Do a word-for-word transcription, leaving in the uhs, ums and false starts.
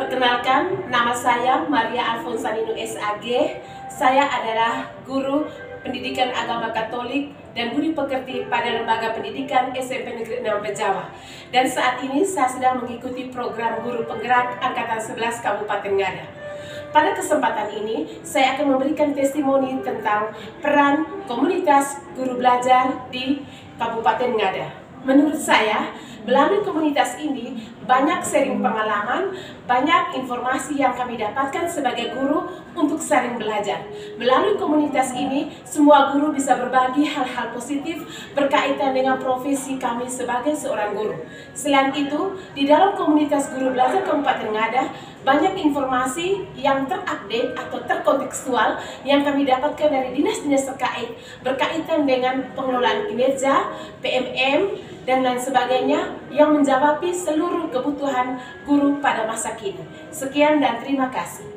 Perkenalkan, nama saya Maria Alfonsanino S A G. Saya adalah guru pendidikan agama Katolik dan budi pekerti pada Lembaga Pendidikan S M P Negeri enam Bejawa. Dan saat ini saya sedang mengikuti program Guru Penggerak Angkatan sebelas Kabupaten Ngada. Pada kesempatan ini, saya akan memberikan testimoni tentang peran komunitas guru belajar di Kabupaten Ngada. Menurut saya, melalui komunitas ini banyak sharing pengalaman, banyak informasi yang kami dapatkan sebagai guru untuk saling belajar. Melalui komunitas ini, semua guru bisa berbagi hal-hal positif berkaitan dengan profesi kami sebagai seorang guru. Selain itu, di dalam komunitas guru belajar Kabupaten Ngada, banyak informasi yang terupdate atau terkontekstual yang kami dapatkan dari dinas-dinas terkait berkaitan dengan pengelolaan kinerja, P M M, dan lain sebagainya yang menjawab seluruh kebutuhan guru pada masa kini. Sekian dan terima kasih.